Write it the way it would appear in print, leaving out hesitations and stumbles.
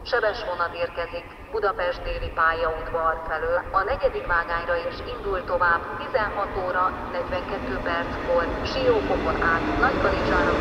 Sebes vonat érkezik Budapest déli pályaudvar felől. A negyedik vágányra is indul tovább 16 óra 42 perckor Siófokon át Nagykanizsára